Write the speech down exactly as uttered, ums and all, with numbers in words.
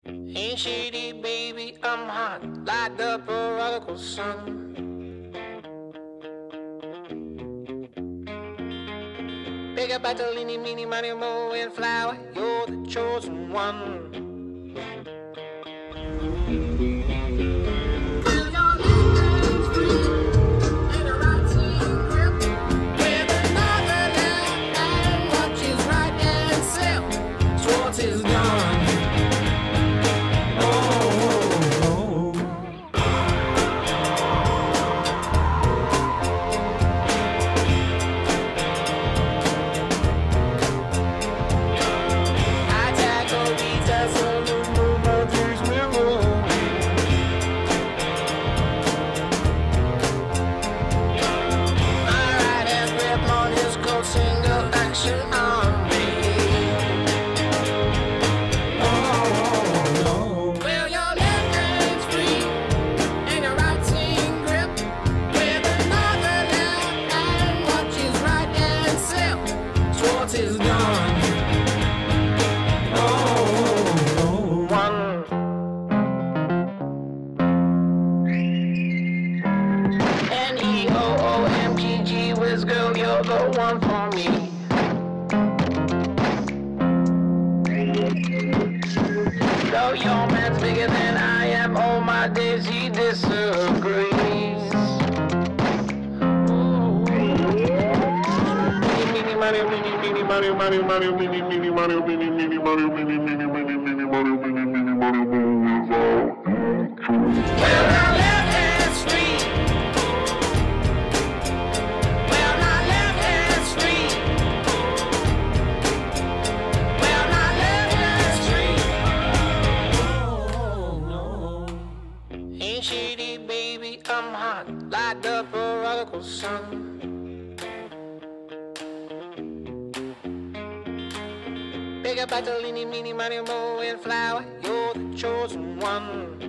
Ain't shady, baby, I'm hot, like the prodigal son. Big up battle, mini, mini, money, mo, and flower, you're the chosen one. Girl, you're the one for me. Though your man's bigger than I am, all my days he disagrees. Mini Mario, mini mini Mario, Mario, Mario, mini mini Mario, mini mini Mario, mini mini mini mini Mario, mini mini Mario, well, now left hand's free. Ain't shady, baby, I'm hot, like the prodigal son. Big up battle, mini, mini, money, mo, and flower, you're the chosen one.